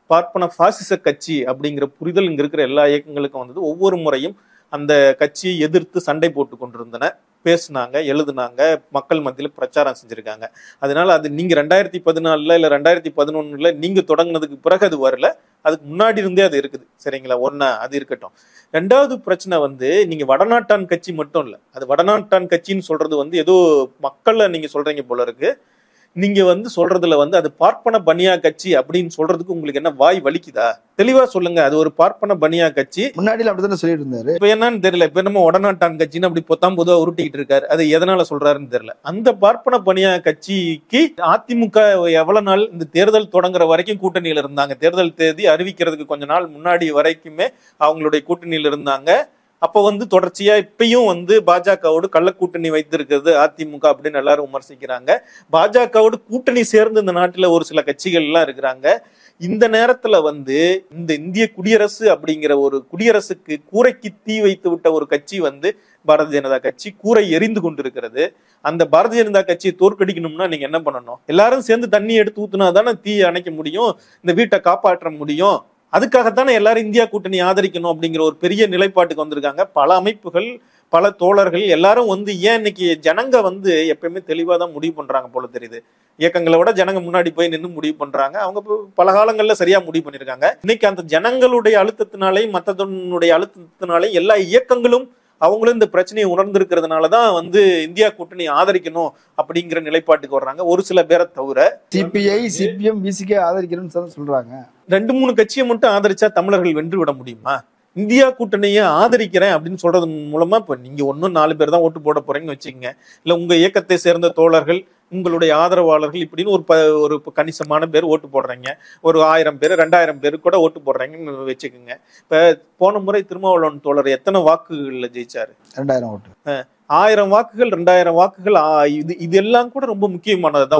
பார்ப்பன பாசிச கட்சி அப்படிங்கிற புரிதல் இங்க இருக்கிற எல்லா இயக்கங்களுக்கும் வந்தது. ஒவ்வொரு முறையும் அந்த கட்சியை எதிர்த்து சண்டை போட்டு கொண்டிருந்தன, பேசினாங்க, எழுதுனாங்க, மக்கள் மத்தியில பிரச்சாரம் செஞ்சிருக்காங்க. அதனால அது நீங்க 2014 இல்ல 2011 நீங்க தொடங்கினதுக்கு பிறகு அது வரல, அதுக்கு முன்னாடி இருந்தே அது இருக்குது. சரிங்களா? ஒன்னா அது இருக்கட்டும். ரெண்டாவது பிரச்சனை வந்து நீங்க வடநாட்டான் கட்சி மட்டும் இல்ல, அது வடநாட்டான் கட்சின்னு சொல்றது வந்து ஏதோ மக்களை நீங்க சொல்றீங்க போல இருக்கு. நீங்க வந்து சொல்றதுல வந்து அது பார்ப்பன பனியா கட்சி அப்படின்னு சொல்றதுக்கு உங்களுக்கு என்ன வாய் வலிக்குதா? தெளிவா சொல்லுங்க. அது ஒரு பார்ப்பன பனியா கட்சி. முன்னாடியில அப்படித்தானே சொல்லிட்டு இருந்தாரு. இப்ப என்னன்னு தெரியல. இப்ப என்னமோ வடநாட்டான் கட்சின்னு அப்படி பொத்தாம் பொதுவா உருட்டிக்கிட்டு இருக்காரு. அது எதனால சொல்றாருன்னு தெரியல. அந்த பார்ப்பன பனியா கட்சிக்கு அதிமுக எவ்வளவு நாள் இந்த தேர்தல் தொடங்குற வரைக்கும் கூட்டணியில இருந்தாங்க. தேர்தல் தேதி அறிவிக்கிறதுக்கு கொஞ்ச நாள் முன்னாடி வரைக்குமே அவங்களுடைய கூட்டணியில இருந்தாங்க. அப்ப வந்து தொடர்ச்சியா இப்பயும் வந்து பாஜகவோடு கள்ள கூட்டணி வைத்திருக்கிறது அதிமுக அப்படின்னு எல்லாரும் விமர்சிக்கிறாங்க. பாஜகவோடு கூட்டணி சேர்ந்து இந்த நாட்டுல ஒரு சில கட்சிகள் எல்லாம் இருக்கிறாங்க. இந்த நேரத்துல வந்து இந்த இந்திய குடியரசு அப்படிங்கிற ஒரு குடியரசுக்கு கூரைக்கு தீ வைத்து விட்ட ஒரு கட்சி வந்து பாரதிய ஜனதா கட்சி கூரை எரிந்து கொண்டிருக்கிறது. அந்த பாரதிய ஜனதா கட்சியை தோற்கடிக்கணும்னா நீங்க என்ன பண்ணணும்? எல்லாரும் சேர்ந்து தண்ணி எடுத்து ஊத்துனா தானே தீயை அணைக்க முடியும், இந்த வீட்டை காப்பாற்ற முடியும். அதுக்காகத்தானே எல்லாரும் இந்தியா கூட்டணி ஆதரிக்கணும் அப்படிங்கிற ஒரு பெரிய நிலைப்பாட்டுக்கு வந்திருக்காங்க. பல அமைப்புகள், பல தோழர்கள் எல்லாரும் வந்து ஏன் இன்னைக்கு ஜனங்க வந்து எப்பயுமே தெளிவா தான் முடிவு பண்றாங்க போல தெரியுது. இயக்கங்களை விட ஜனங்க முன்னாடி போய் நின்று முடிவு பண்றாங்க. அவங்க பல காலங்கள்ல சரியா முடிவு பண்ணிருக்காங்க. இன்னைக்கு அந்த ஜனங்களுடைய அழுத்தத்தினாலையும் மத்ததனுடைய அழுத்தத்தினாலையும் எல்லா இயக்கங்களும் அவங்களும் இந்த பிரச்சனையை உணர்ந்திருக்கிறதுனாலதான் வந்து இந்தியா கூட்டணி ஆதரிக்கணும் அப்படிங்கிற நிலைப்பாட்டுக்கு வர்றாங்க. ஒரு சில பேரை தவிர சிபிஐ, சிபிஎம், விசிகே ஆதரிக்கணும்னு சொல்றாங்க. 2-3 கட்சியை மட்டும் ஆதரிச்சா தமிழர்கள் வென்று விட முடியுமா? இந்தியா கூட்டணியை ஆதரிக்கிறேன் அப்படின்னு சொல்றது மூலமா இப்ப நீங்க ஒன்னும் 4 பேர் தான் ஓட்டு போட போறீங்கன்னு வச்சுக்கோங்க. இல்ல உங்க இயக்கத்தை சேர்ந்த தோழர்கள், உங்களுடைய ஆதரவாளர்கள் இப்படின்னு ஒரு கணிசமான பேர் ஓட்டு போடுறீங்க. ஒரு 1000 பேர் 2000 பேர் கூட ஓட்டு போடுறீங்கன்னு வச்சுக்கோங்க. இப்ப போன முறை திருமாவளவன் தோழர் எத்தனை வாக்குகள்ல ஜெயிச்சாரு? 2000 ஓட்டு. 1000 வாக்குகள் 2000 வாக்குகள். இதெல்லாம் கூட ரொம்ப முக்கியமானதுதான்.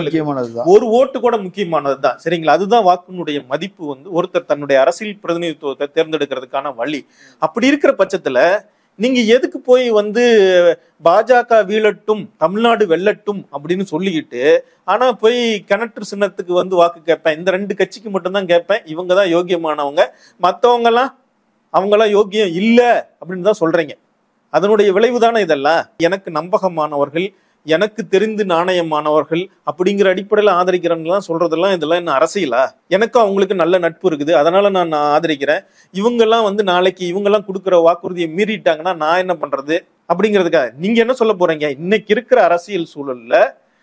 ஒரு ஓட்டு கூட முக்கியமானதுதான். சரிங்களா? அதுதான் வாக்குனுடைய மதிப்பு. வந்து ஒருத்தர் தன்னுடைய அரசியல் பிரதிநிதித்துவத்தை தேர்ந்தெடுக்கிறதுக்கான வழி. அப்படி இருக்கிற பட்சத்துல நீங்க எதுக்கு போய் வந்து பாஜக வீழட்டும், தமிழ்நாடு வெல்லட்டும் அப்படின்னு சொல்லிக்கிட்டு, ஆனா போய் கிணற்று சின்னத்துக்கு வந்து வாக்கு கேட்பேன், இந்த 2 கட்சிக்கு மட்டும்தான் கேட்பேன், இவங்கதான் யோகியமானவங்க, மத்தவங்கலாம் அவங்களாம் யோகியம் இல்ல அப்படின்னு தான் சொல்றீங்க. அதனுடைய விளைவுதானே இதெல்லாம். எனக்கு நம்பகமானவர்கள், எனக்கு தெரிந்து நாணயமானவர்கள் அப்படிங்கிற அடிப்படையில் ஆதரிக்கிறேன்னு சொல்றதெல்லாம் இதெல்லாம் என்ன அரசியலா? எனக்கு அவங்களுக்கு நல்ல நட்பு இருக்குது, அதனால நான் ஆதரிக்கிறேன். இவங்கெல்லாம் வந்து நாளைக்கு இவங்கெல்லாம் கொடுக்குற வாக்குறுதியை மீறிட்டாங்கன்னா நான் என்ன பண்றது அப்படிங்கிறதுக்காக நீங்க என்ன சொல்ல போறீங்க? இன்னைக்கு இருக்கிற அரசியல் சூழல்ல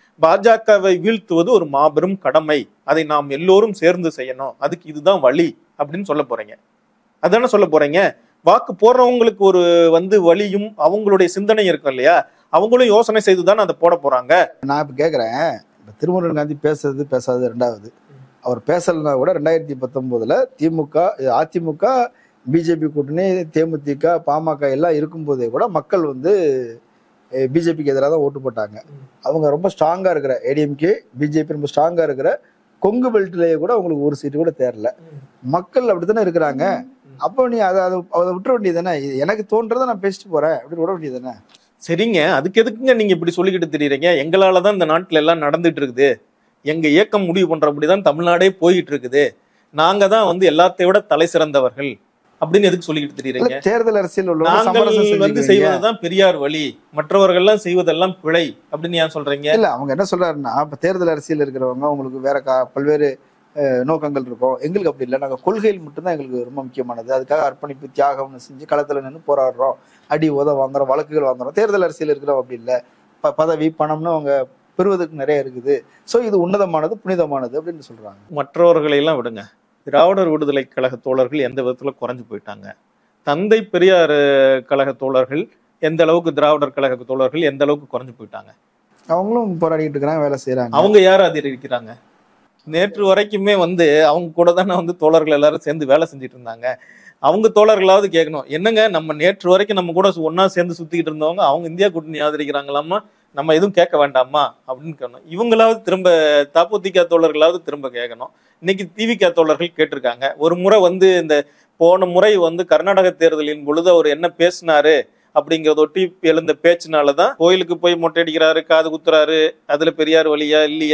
பாஜகவை வீழ்த்துவது ஒரு மாபெரும் கடமை, அதை நாம் எல்லோரும் சேர்ந்து செய்யணும், அதுக்கு இதுதான் வழி அப்படின்னு சொல்ல போறீங்க. அதானே சொல்ல போறீங்க. வாக்கு போடுறவங்களுக்கு ஒரு வந்து வழியும் அவங்களுடைய சிந்தனை இருக்கும் இல்லையா? அவங்களும் யோசனை செய்துதான் அதை போட போறாங்க. நான் இப்ப கேக்குறேன், திருமுருகன் காந்தி பேசுறது பேசாதது ரெண்டாவது. அவர் பேசலனா கூட 2019 திமுக, அதிமுக, பிஜேபி கூட்டணி, தேமுதிக, பாமக எல்லாம் இருக்கும்போதே கூட மக்கள் வந்து பிஜேபிக்கு எதிராக தான் ஓட்டு போட்டாங்க. அவங்க ரொம்ப ஸ்ட்ராங்கா இருக்கிற ஏடிஎம்கே, பிஜேபி ரொம்ப ஸ்ட்ராங்கா இருக்கிற கொங்கு பெல்ட்லயே கூட அவங்களுக்கு ஒரு சீட்டு கூட தேரல. மக்கள் அப்படித்தானே இருக்கிறாங்க. அப்போ நீ அதை விட்டுற வேண்டியதானே? எனக்கு தோன்றதை நான் பேசிட்டு போறேன் அப்படின்னு விட வேண்டியதானே? சரிங்க, அதுக்கு எதுக்குங்க நீங்க இப்படி சொல்லிக்கிட்டு தெரியுறீங்க? எங்களாலதான் இந்த நாட்டுல எல்லாம் நடந்துட்டு இருக்குது, எங்க இயக்கம் முடிவு பண்றபடிதான் தமிழ்நாடே போயிட்டு இருக்குது, நாங்க தான் வந்து எல்லாத்தையும் விட தலை சிறந்தவர்கள் அப்படின்னு எதுக்கு சொல்லிக்கிட்டு தெரியுறீங்க? தேர்தல் அரசியல் நாங்கள் வந்து செய்வதுதான் பெரியார் வழி, மற்றவர்கள் எல்லாம் செய்வதெல்லாம் பிழை அப்படின்னு ஏன் சொல்றீங்க? இல்ல, அவங்க என்ன சொல்றாருன்னா, இப்ப தேர்தல் அரசியல் இருக்கிறவங்க உங்களுக்கு வேற பல்வேறு நோக்கங்கள் இருக்கும், எங்களுக்கு அப்படி இல்லை, நாங்கள் கொள்கையில் மட்டும்தான் எங்களுக்கு ரொம்ப முக்கியமானது, அதுக்காக அர்ப்பணிப்பு தியாகம்னு செஞ்சு களத்துல நின்று போராடுறோம், அடி உத வாங்குறோம், வழக்குகள் வாங்குறோம். தேர்தல் அரசியல் இருக்கிறோம் அப்படி இல்லை, பதவி பணம்னு அவங்க பெறுவதற்கு நிறைய இருக்குது, ஸோ இது உன்னதமானது புனிதமானது அப்படின்னு சொல்றாங்க. மற்றவர்களை எல்லாம் விடுங்க, திராவிடர் விடுதலை கழக தோழர்கள் எந்த விதத்துல குறைஞ்சு போயிட்டாங்க? தந்தை பெரியார் கழக தோழர்கள் எந்த அளவுக்கு, திராவிடர் கழக தோழர்கள் எந்த அளவுக்கு குறைஞ்சு போயிட்டாங்க? அவங்களும் போராடிட்டு இருக்கிறாங்க, வேலை செய்யறாங்க. அவங்க யார் ஆதரிக்கிறாங்க? நேற்று வரைக்குமே வந்து அவங்க கூட தானே வந்து தோழர்கள் எல்லாரும் சேர்ந்து வேலை செஞ்சுட்டு இருந்தாங்க. அவங்க தோழர்களாவது கேட்கணும், என்னங்க நம்ம நேற்று வரைக்கும் நம்ம கூட ஒன்னா சேர்ந்து சுத்திக்கிட்டு இருந்தவங்க அவங்க இந்தியா கூட்டணி ஆதரிக்கிறாங்களாமா, நம்ம எதுவும் கேட்க வேண்டாமா அப்படின்னு கேட்கணும். இவங்களாவது திரும்ப, தபோதிக தோழர்களாவது திரும்ப கேட்கணும். இன்னைக்கு திவிக தோழர்கள் கேட்டிருக்காங்க. ஒரு முறை வந்து இந்த போன முறை வந்து கர்நாடக தேர்தலின் பொழுது அவர் என்ன பேசினாரு அப்படிங்கிறதொட்டி எழுந்த பேச்சுனாலதான் கோயிலுக்கு போய் மொட்டை அடிக்கிறாரு, காது குத்துறாரு, அதுல பெரியார் வழியா இல்லையா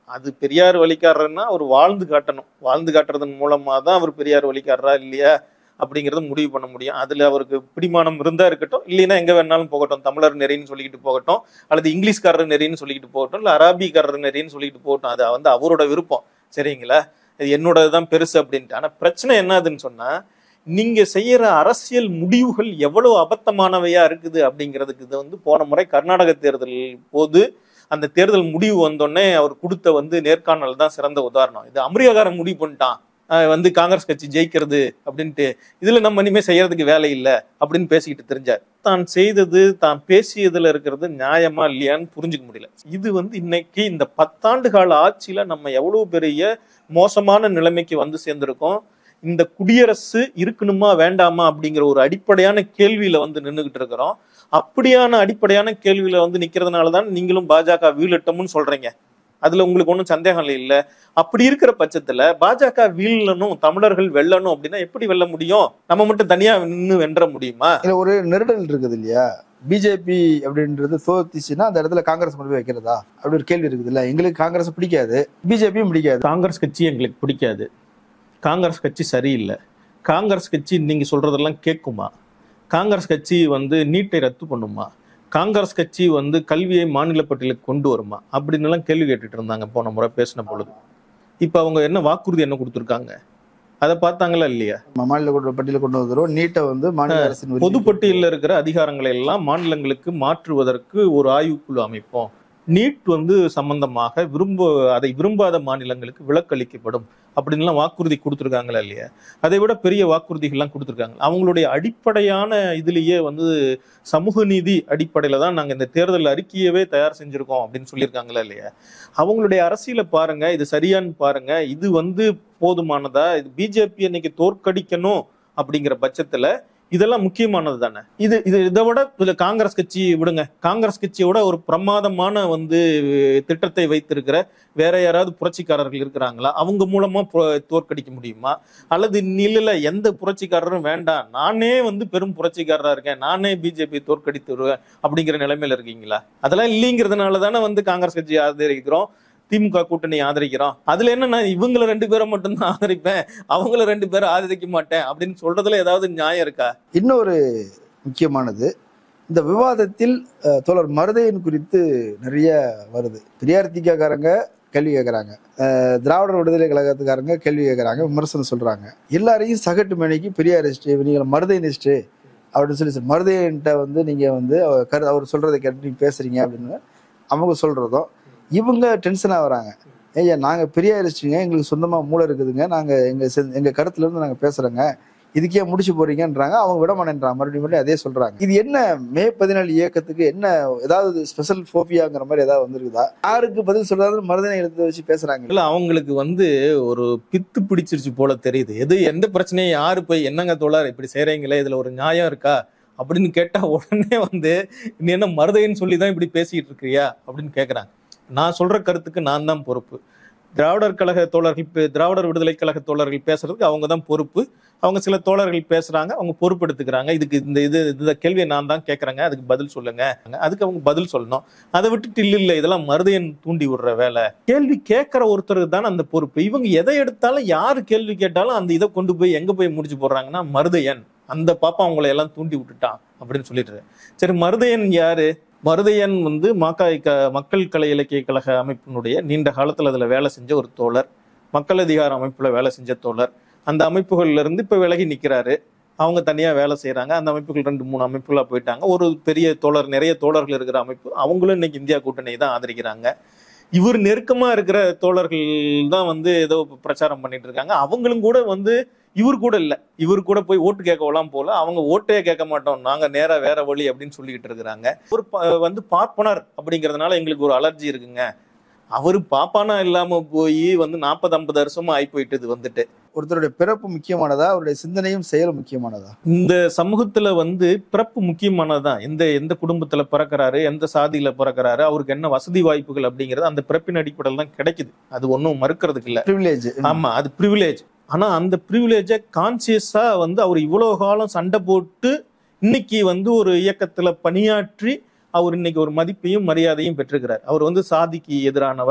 அது பெரியார் வழிகாரர்னா அவர் வாழ்ந்து காட்டணும். வாழ்ந்து காட்டுறதன் மூலமா தான் அவர் பெரியார் வழிகாரரா இல்லையா அப்படிங்கறத முடிவு பண்ண முடியும். அதுல அவருக்கு பிடிமானம் இருந்தா இருக்கட்டும், இல்லைன்னா எங்க வேணாலும் போகட்டும். தமிழர் நெறின்னு சொல்லிக்கிட்டு போகட்டும், அல்லது இங்கிலீஷ்காரர் நெறின்னு சொல்லிக்கிட்டு போகட்டும், இல்ல அராபிக்காரர் நெறின்னு சொல்லிக்கிட்டு போகட்டும். அது வந்து அவரோட விருப்பம். சரிங்களா? இது என்னோடதுதான் பெருசு அப்படின்ட்டு. ஆனா பிரச்சனை என்னதுன்னு சொன்னா, நீங்க செய்யற அரசியல் முடிவுகள் எவ்வளவு அபத்தமானவையா இருக்குது அப்படிங்கிறதுக்கு இது வந்து போன முறை கர்நாடக தேர்தல் போது அந்த தேர்தல் முடிவு வந்தோடனே அவர் கொடுத்த வந்து நேர்காணல் தான் சிறந்த உதாரணம். இது அமெரிக்காரன் முடிவு பண்ணிட்டான் வந்து காங்கிரஸ் கட்சி ஜெயிக்கிறது அப்படின்ட்டு, இதுல நம்ம இனிமே செய்யறதுக்கு வேலை இல்லை அப்படின்னு பேசிக்கிட்டு தெரிஞ்சார். தான் செய்தது தான் பேசியதுல இருக்கிறது நியாயமா இல்லையான்னு புரிஞ்சுக்க முடியல. இது வந்து இன்னைக்கு இந்த 10 ஆண்டு கால ஆட்சியில நம்ம எவ்வளவு பெரிய மோசமான நிலைமைக்கு வந்து சேர்ந்திருக்கோம். இந்த குடியரசு இருக்கணுமா வேண்டாமா அப்படிங்கிற ஒரு அடிப்படையான கேள்வியில வந்து நின்றுகிட்டு இருக்கிறோம். அப்படியான அடிப்படையான கேள்வியில வந்து நிக்கிறதுனாலதான் நீங்களும் பாஜக வீழட்டம்னு சொல்றீங்க. அதுல உங்களுக்கு ஒன்றும் சந்தேகம் இல்லை. அப்படி இருக்கிற பட்சத்துல பாஜக வீழணும், தமிழர்கள் வெல்லணும் அப்படின்னா எப்படி வெல்ல முடியும்? நம்ம மட்டும் தனியா நின்று வென்ற முடியுமா? இதுல ஒரு நெருடல் இருக்குது இல்லையா? பிஜேபி அப்படின்றது தோத்துச்சுன்னா அந்த இடத்துல காங்கிரஸ் கொண்டு போய் வைக்கிறதா அப்படி ஒரு கேள்வி இருக்குது இல்ல. எங்களுக்கு காங்கிரஸ் பிடிக்காது, பிஜேபியும் பிடிக்காது. காங்கிரஸ் கட்சி எங்களுக்கு பிடிக்காது, காங்கிரஸ் கட்சி சரியில்லை, காங்கிரஸ் கட்சி நீங்க சொல்றதெல்லாம் கேட்குமா, காங்கிரஸ் கட்சி வந்து நீட்டை ரத்து பண்ணுமா, காங்கிரஸ் கட்சி வந்து கல்வியை மாநில பட்டியலுக்கு கொண்டு வருமா அப்படின்னு எல்லாம் கேள்வி கேட்டுட்டு இருந்தாங்க போன முறை பேசின பொழுது. இப்ப அவங்க என்ன வாக்குறுதி என்ன கொடுத்துருக்காங்க அதை பார்த்தாங்களா இல்லையா? மாநில பட்டியல கொண்டு வந்துடும், நீட்டை வந்து மாநில அரசின் பொதுப்பட்டியலில் இருக்கிற அதிகாரங்களை எல்லாம் மாநிலங்களுக்கு மாற்றுவதற்கு ஒரு ஆய்வுக்குழு அமைப்போம். நீட் வந்து சம்பந்தமாக அதை விரும்பாத மாநிலங்களுக்கு விலக்களிக்கப்படும் அப்படின்லாம் வாக்குறுதி கொடுத்துருக்காங்களா இல்லையா? அதை விட பெரிய வாக்குறுதிகள்லாம் கொடுத்துருக்காங்க. அவங்களுடைய அடிப்படையான இதுலேயே வந்து சமூக நீதி அடிப்படையில தான் நாங்கள் இந்த தேர்தல் அறிக்கையவே தயார் செஞ்சிருக்கோம் அப்படின்னு சொல்லியிருக்காங்களா இல்லையா? அவங்களுடைய அரசியலை பாருங்க, இது சரியான்னு பாருங்க. இது வந்து போதுமானதா? இது பிஜேபி இன்னைக்கு தோற்கடிக்கணும் அப்படிங்கிற பட்சத்துல இதெல்லாம் முக்கியமானது தானே. இதை விட இதுல காங்கிரஸ் கட்சி விடுங்க, காங்கிரஸ் கட்சியோட ஒரு பிரமாதமான வந்து திட்டத்தை வைத்திருக்கிற வேற யாராவது புரட்சிக்காரர்கள் இருக்கிறாங்களா? அவங்க மூலமா தோற்கடிக்க முடியுமா? அல்லது இல்ல எந்த புரட்சிக்காரரும் வேண்டாம், நானே வந்து பெரும் புரட்சிக்காரரா இருக்கேன், நானே பிஜேபி தோற்கடித்து வருவேன் அப்படிங்கிற நிலைமையில இருக்கீங்களா? அதெல்லாம் இல்லைங்கிறதுனால தானே வந்து காங்கிரஸ் கட்சி ஆதரிக்கிறோம், திமுக கூட்டணி ஆதரிக்கிறோம். அதுல என்ன, நான் இவங்களை 2 பேரை மட்டும்தான் ஆதரிப்பேன், அவங்கள 2 பேரை ஆதரிக்க மாட்டேன் அப்படின்னு சொல்றதுல ஏதாவது நியாயம் இருக்கா? இன்னொரு முக்கியமானது, இந்த விவாதத்தில் தோழர் மருதையன் குறித்து நிறைய வருது. பெரியார் திகாக்காரங்க கேள்வி கேட்கறாங்க, திராவிடர் விடுதலை கழகத்துக்காரங்க கேள்வி கேட்கறாங்க, விமர்சனம் சொல்றாங்க. எல்லாரையும் சகட்டு மேனைக்கு பெரியாரிஸ்ட், நீங்க மருதையனிஸ்ட் அப்படின்னு சொல்லி மருதையன்ட்ட வந்து நீங்க வந்து அவர் சொல்றதை கேட்டு நீங்க பேசுறீங்க அப்படின்னு அவங்க சொல்றதும், இவங்க டென்ஷன் ஆகுறாங்க. ஐயா நாங்க பெரியாரிஸ்டுங்க, எங்களுக்கு சொந்தமா மூளை இருக்குதுங்க, நாங்க எங்க கருத்துல இருந்து நாங்க பேசுறோங்க, இதுக்கே முடிச்சு போறீங்கன்றாங்க. அவங்க விட மாட்டேன்றாங்க, மறுபடியும் அதே சொல்றாங்க. இது என்ன மே 14 இயக்கத்துக்கு என்ன ஏதாவது ஸ்பெஷல் போபியாங்கிற மாதிரி ஏதாவது வந்திருக்குதா? யாருக்கு பதில் சொல்றாரு மருதனை எடுத்து வச்சு பேசுறாங்க. இல்ல அவங்களுக்கு வந்து ஒரு பித்து பிடிச்சிருச்சு போல தெரியுது. எந்த பிரச்சனையும் யாரு போய் என்னங்க தோழர் இப்படி செய்றீங்களே, இதுல ஒரு நியாயம் இருக்கா அப்படின்னு கேட்டா உடனே வந்து நீ என்ன மருதைன்னு சொல்லிதான் இப்படி பேசிட்டு இருக்கிறியா அப்படின்னு கேக்குறாங்க. நான் சொல்ற கருத்துக்கு நான் தான் பொறுப்பு. திராவிடர் கழக தோழர்கள், திராவிடர் விடுதலை கழக தோழர்கள் பேசுறதுக்கு அவங்க தான் பொறுப்பு. அவங்க சில தோழர்கள் பேசுறாங்க, அவங்க பொறுப்பு எடுத்துக்கிறாங்க. இதுக்கு இந்த கேள்வியை நான் தான் கேட்கறேங்க, அதுக்கு பதில் சொல்லுங்க, அதுக்கு அவங்க பதில் சொல்லணும். அதை விட்டுட்டு இல்ல இதெல்லாம் மருதையன் தூண்டி விடுற வேலை. கேள்வி கேட்கிற ஒருத்தருக்கு தானே அந்த பொறுப்பு. இவங்க எதை எடுத்தாலும் யாரு கேள்வி கேட்டாலும் அந்த இதை கொண்டு போய் எங்க போய் முடிச்சு போடுறாங்கன்னா மருதையன் அந்த பாப்பா அவங்களை எல்லாம் தூண்டி விட்டுட்டான் அப்படின்னு சொல்லிட்டு. சரி, மருதையன் யாரு? மருதையன் வந்து மக்கள் கலை இலக்கிய கழக அமைப்பினுடைய நீண்ட காலத்துல அதுல வேலை செஞ்ச ஒரு தோழர், மக்கள் அதிகார அமைப்புல வேலை செஞ்ச தோழர். அந்த அமைப்புகள்ல இருந்து இப்ப விலகி நிக்கிறாரு. அவங்க தனியா வேலை செய்யறாங்க. அந்த அமைப்புகள் 2-3 அமைப்புகளா போயிட்டாங்க. ஒரு பெரிய நிறைய தோழர்கள் இருக்கிற அமைப்பு, அவங்களும் இன்னைக்கு இந்தியா கூட்டணி தான் ஆதரிக்கிறாங்க. இவர் நெருக்கமா இருக்கிற தோழர்கள் தான் வந்து ஏதோ பிரச்சாரம் பண்ணிட்டு இருக்காங்க. அவங்களும் கூட வந்து இவர் கூட இல்ல, இவர் கூட போய் ஓட்டு கேட்கலாம் போல, அவங்க ஓட்டே கேட்க மாட்டோம், நாங்க நேரா வேற வழி அப்படின்னு சொல்லிக்கிட்டு இருக்கிறாங்க. ஒரு வந்து பார்ப்பனர் அப்படிங்கறதுனால எங்களுக்கு ஒரு அலர்ஜி இருக்குங்க. அவரு பாப்பானா இல்லாம போய் வந்து 40-50 வருஷமா ஆகி போயிட்டு வந்துட்டு. ஒருத்தருடைய பிறப்பு முக்கியமானதா, அவருடைய சிந்தனையும் செயலும் முக்கியமானதா? இந்த சமூகத்துல வந்து பிறப்பு முக்கியமானதுதான். எந்த குடும்பத்துல பிறக்கிறாரு, எந்த சாதியில பிறக்கிறாரு, அவருக்கு என்ன வசதி வாய்ப்புகள் அப்படிங்கிறது அந்த பிறப்பின் அடிப்படையில் தான் கிடைக்குது. அது ஒன்றும் மறுக்கிறதுக்கு இல்ல, பிரிவிலேஜ். ஆமா, அது பிரிவிலேஜ். ஆனா அந்த பிரிவிலேஜை கான்சியஸா வந்து அவர் இவ்வளவு காலம் சண்டை போட்டு இன்னைக்கு வந்து ஒரு இயக்கத்துல பணியாற்றி அவர் இன்னைக்கு ஒரு மதிப்பையும் மரியாதையும் பெற்றிருக்கிறார். அவர் வந்து சாதிக்கு எதிரானவர்,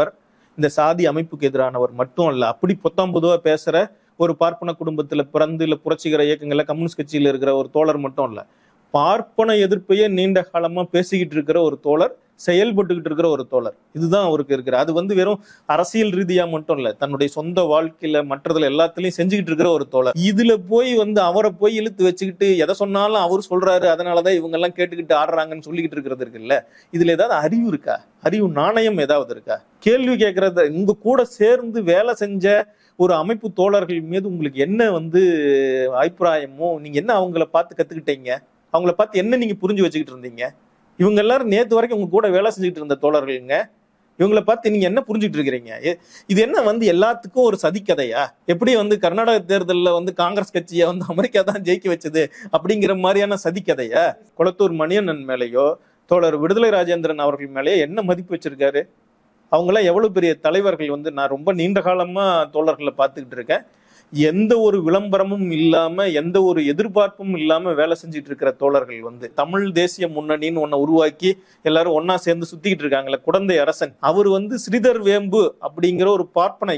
இந்த சாதி அமைப்புக்கு எதிரானவர் மட்டும் அல்ல. அப்படி பொத்தாம் பொதுவா பேசுற ஒரு பார்ப்பன குடும்பத்துல பிறந்து இல்ல புரட்சிகர இயக்கங்கள்ல கம்யூனிஸ்ட் கட்சியில இருக்கிற ஒரு தோழர் மட்டும் இல்ல, பார்ப்பன எதிர்ப்பையே நீண்ட காலமா பேசிக்கிட்டு இருக்கிற ஒரு தோழர், செயல்பட்டுக்கிட்டு இருக்கிற ஒரு தோழர். இதுதான் அவருக்கு இருக்கிற. அது வெறும் அரசியல் ரீதியா மட்டும் இல்ல, தன்னுடைய சொந்த வாழ்க்கையில மற்றதுல எல்லாத்துலயும் செஞ்சுக்கிட்டு இருக்கிற ஒரு தோழர். இதுல போய் அவரை போய் இழுத்து வச்சுக்கிட்டு எதை சொன்னாலும் அவர் சொல்றாரு, அதனாலதான் இவங்க எல்லாம் கேட்டுக்கிட்டு ஆடுறாங்கன்னு சொல்லிக்கிட்டு இருக்கிறது இருக்குல்ல, இதுல ஏதாவது அறிவு இருக்கா? அறிவு நாணயம் ஏதாவது இருக்கா? கேள்வி கேட்கறத உங்க கூட சேர்ந்து வேலை செஞ்ச ஒரு அமைப்பு தோழர்கள் மீது உங்களுக்கு என்ன அபிப்பிராயமோ, நீங்க என்ன அவங்கள பார்த்து கத்துக்கிட்டீங்க? அவங்கள பார்த்து என்ன நீங்க புரிஞ்சு வச்சுக்கிட்டு இருந்தீங்க? இவங்க எல்லாரும் நேத்து வரைக்கும் உங்க கூட வேலை செஞ்சுட்டு இருந்த தோழர்களுங்க. இவங்களை பார்த்து நீங்க என்ன புரிஞ்சுட்டு இருக்கிறீங்க? இது என்ன எல்லாத்துக்கும் ஒரு சதிக்கதையா? எப்படி கர்நாடக தேர்தலில் காங்கிரஸ் கட்சியை அமெரிக்கா தான் ஜெயிக்க வச்சது அப்படிங்கிற மாதிரியான சதிக்கதையா? கொளத்தூர் மணியண்ணன் மேலேயோ தோழர் விடுதலை ராஜேந்திரன் அவர்கள் மேலேயோ என்ன மதிப்பு வச்சிருக்காரு? அவங்களாம் எவ்வளவு பெரிய தலைவர்கள். நான் ரொம்ப நீண்ட காலமா தோழர்களை பார்த்துக்கிட்டு இருக்கேன். எந்த ஒரு விளம்பரமும் இல்லாம எந்த ஒரு எதிர்பார்ப்பும் இல்லாம வேலை செஞ்சுட்டு இருக்கிற தோழர்கள் தமிழ் தேசிய முன்னணின்னு ஒன்ன உருவாக்கி எல்லாரும் ஒன்னா சேர்ந்து சுத்திக்கிட்டு இருக்காங்கல்ல. குடந்தை அரசன் அவர் ஸ்ரீதர் வேம்பு அப்படிங்கிற ஒரு பார்ப்பனை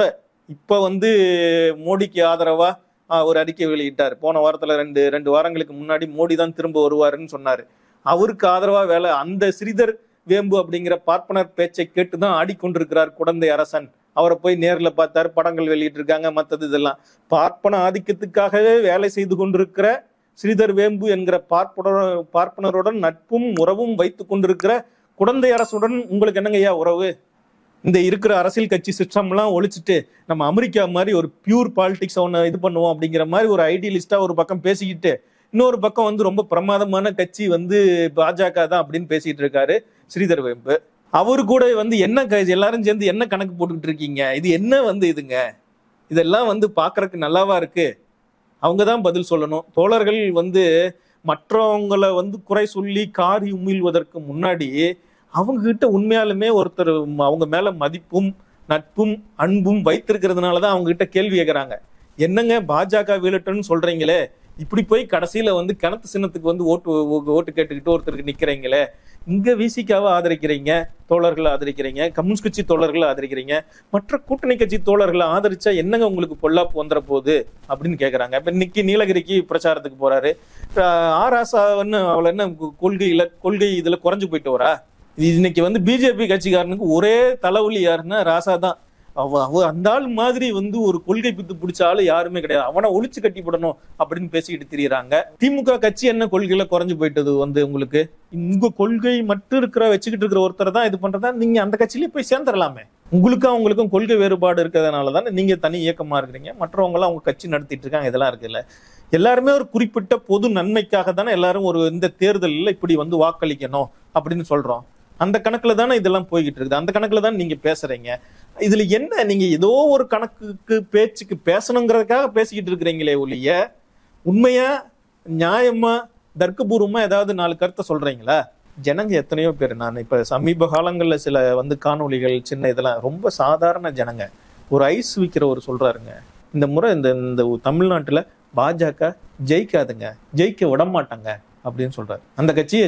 இப்ப மோடிக்கு ஆதரவா ஒரு அறிக்கை வெளியிட்டார். போன வாரத்துல ரெண்டு வாரங்களுக்கு முன்னாடி மோடி தான் திரும்ப வருவாருன்னு சொன்னாரு. அவருக்கு ஆதரவா வேலை அந்த ஸ்ரீதர் வேம்பு அப்படிங்கிற பார்ப்பனர் பேச்சை கேட்டுதான் ஆடிக்கொண்டிருக்கிறார் குடந்தை அரசன். அவரை போய் நேர்ல பார்த்தாரு, படங்கள் வெளியிட்டு இருக்காங்க, மற்றது இதெல்லாம். பார்ப்பன ஆதிக்கத்துக்காகவே வேலை செய்து கொண்டிருக்கிற ஸ்ரீதர் வேம்பு என்கிற பார்ப்பனருடன் நட்பும் உறவும் வைத்துக் கொண்டிருக்கிற குடந்தை அரசுடன் உங்களுக்கு என்னங்கய்யா உறவு? இந்த இருக்கிற அரசியல் கட்சி சிஸ்டம் எல்லாம் ஒழிச்சுட்டு நம்ம அமெரிக்கா மாதிரி ஒரு பியூர் பாலிடிக்ஸ் ஒன்று இது பண்ணுவோம் அப்படிங்கிற மாதிரி ஒரு ஐடியலிஸ்டா ஒரு பக்கம் பேசிக்கிட்டு, இன்னொரு பக்கம் ரொம்ப பிரமாதமான கட்சி பாஜக தான் அப்படின்னு பேசிட்டு இருக்காரு ஸ்ரீதர் வேம்பு. அவரு கூட என்ன எல்லாரும் சேர்ந்து என்ன கணக்கு போட்டுக்கிட்டு இருக்கீங்க? இது என்ன இதுங்க? இதெல்லாம் பாக்குறதுக்கு நல்லாவா இருக்கு? அவங்கதான் பதில் சொல்லணும். தோழர்கள் மற்றவங்களை குறை சொல்லி காரி உமிழ்வதற்கு முன்னாடி அவங்க கிட்ட உண்மையாலுமே ஒருத்தர் அவங்க மேல மதிப்பும் நட்பும் அன்பும் வைத்திருக்கிறதுனாலதான் அவங்க கிட்ட கேள்வி கேட்கறாங்க. என்னங்க பாஜக வீழட்டுன்னு சொல்றீங்களே, இப்படி போய் கடைசியில கிணத்து சின்னத்துக்கு ஓட்டு கேட்டுக்கிட்டு ஒருத்தருக்கு நிக்கிறீங்களே, இங்க விசிகாவை ஆதரிக்கிறீங்க, தோழர்களை ஆதரிக்கிறீங்க, கம்யூனிஸ்ட் கட்சி தோழர்களை ஆதரிக்கிறீங்க, மற்ற கூட்டணி கட்சி தோழர்களை ஆதரிச்சா என்னங்க உங்களுக்கு பொல்லாப்பு வந்துட போகுது அப்படின்னு கேக்குறாங்க. இப்ப இன்னைக்கு நீலகிரிக்கு பிரச்சாரத்துக்கு போறாரு. ஆராசான்னு அவளை என்ன கொள்கை இதுல குறைஞ்சு போயிட்டு வரா? இன்னைக்கு பிஜேபி கட்சிக்காரனுக்கு ஒரே தலைவலி யாருன்னா ராசா தான். அவ அந்த ஆள் மாதிரி ஒரு கொள்கை பித்து பிடிச்ச ஆளு யாருமே கிடையாது. அவனை ஒழிச்சு கட்டி போடணும் அப்படின்னு பேசிக்கிட்டு திரியறாங்க. திமுக கட்சி என்ன கொள்கையில குறைஞ்சு போயிட்டது உங்களுக்கு? உங்க கொள்கை மட்டும் வச்சுக்கிட்டு இருக்கிற ஒருத்தர் தான் இது பண்றதா, நீங்க அந்த கட்சியிலேயே போய் சேர்ந்துடலாமே. அவங்களுக்கும் கொள்கை வேறுபாடு இருக்கிறதுனால தானே நீங்க தனி இயக்கமா இருக்கிறீங்க. மற்றவங்க எல்லாம் அவங்க கட்சி நடத்திட்டு இருக்காங்க. இதெல்லாம் இருக்குல்ல, எல்லாருமே ஒரு குறிப்பிட்ட பொது நன்மைக்காக தானே எல்லாரும் இந்த தேர்தலில் இப்படி வாக்களிக்கணும் அப்படின்னு சொல்றோம். அந்த கணக்குல தானே இதெல்லாம் போய்கிட்டு இருக்குது. அந்த கணக்குல தான் நீங்க பேசுறீங்க. இதுல என்ன நீங்க ஏதோ ஒரு கணக்குக்கு பேச்சுக்கு பேசணுங்கிறதுக்காக பேசிக்கிட்டு இருக்கிறீங்களே ஒழிய உண்மையா நியாயமா தர்க்கபூர்வமா ஏதாவது 4 கருத்தை சொல்றீங்களா? ஜனங்க எத்தனையோ பேர், நான் இப்ப சமீப காலங்கள்ல சில காணொளிகள் சின்ன இதெல்லாம் ரொம்ப சாதாரண ஜனங்க, ஒரு ஐஸ் விற்கிறவர் சொல்றாருங்க, இந்த முறை இந்த தமிழ்நாட்டுல பாஜக ஜெயிக்காதுங்க, ஜெயிக்க விடமாட்டாங்க அப்படின்னு சொல்றாரு. அந்த கட்சியை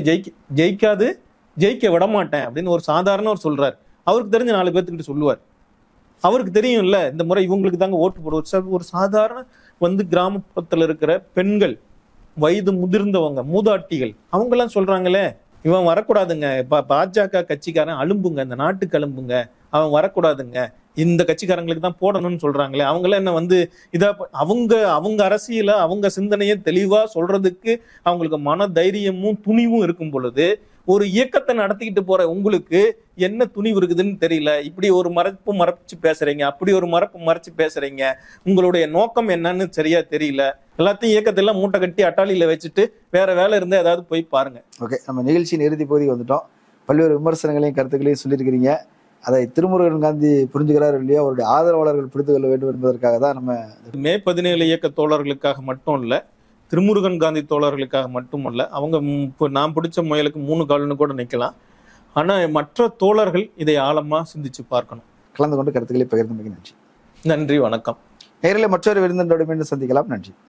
ஜெயிக்க விடமாட்டேன் அப்படின்னு ஒரு சாதாரண ஒரு சொல்றாரு. அவருக்கு தெரிஞ்ச 4 பேர்த்துக்கிட்ட சொல்லுவார். அவருக்கு தெரியும்ல இந்த முறை இவங்களுக்கு தாங்க ஓட்டு போடுவோம். ஒரு சாதாரண கிராமப்புறத்துல இருக்கிற பெண்கள், வயது முதிர்ந்தவங்க, மூதாட்டிகள், அவங்க எல்லாம் சொல்றாங்களே இவன் வரக்கூடாதுங்க, பாஜக கட்சிக்காரன் அலும்புங்க, இந்த நாட்டுக்கு அலும்புங்க, அவன் வரக்கூடாதுங்க, இந்த கட்சிக்காரங்களுக்கு தான் போடணும்னு சொல்றாங்களே, அவங்கள என்ன இதா அவங்க அரசியல அவங்க சிந்தனையை தெளிவா சொல்றதுக்கு அவங்களுக்கு மன தைரியமும் துணிவும் இருக்கும் பொழுது ஒரு இயக்கத்தை நடத்திக்கிட்டு போற உங்களுக்கு என்ன துணிவு இருக்குதுன்னு தெரியல. இப்படி ஒரு மறைச்சு பேசுறீங்க, அப்படி ஒரு மறைச்சு பேசுறீங்க. உங்களுடைய நோக்கம் என்னன்னு சரியா தெரியல. எல்லாத்தையும் இயக்கத்தெல்லாம் மூட்டை கட்டி அட்டாளியில வச்சுட்டு வேற வேலை இருந்தா ஏதாவது போய் பாருங்க. ஓகே, நம்ம நிகழ்ச்சியின் இறுதி பகுதி வந்துட்டோம். பல்வேறு விமர்சனங்களையும் கருத்துக்களையும் சொல்லியிருக்கிறீங்க. அதை திருமுருகன் காந்தி புரிஞ்சுக்கிறார் இல்லையா, அவருடைய ஆதரவாளர்கள் புரிந்து கொள்ள வேண்டும் என்பதற்காக தான் நம்ம மே 17 இயக்க தோழர்களுக்காக மட்டும் இல்ல, திருமுருகன் காந்தி தோழர்களுக்காக மட்டும் அல்ல, அவங்க நான் பிடிச்ச முயலுக்கு 3 கால்னு கூட நிக்கலாம். ஆனா மற்ற தோழர்கள் இதை ஆழமா சிந்திச்சு பார்க்கணும். கலந்து கொண்டு கருத்துக்களை பகிர்ந்தமைக்கு நன்றி. நன்றி, வணக்கம். நேரில் மற்றொரு விருந்தினரோடு மீண்டும் சந்திக்கலாம். நன்றி.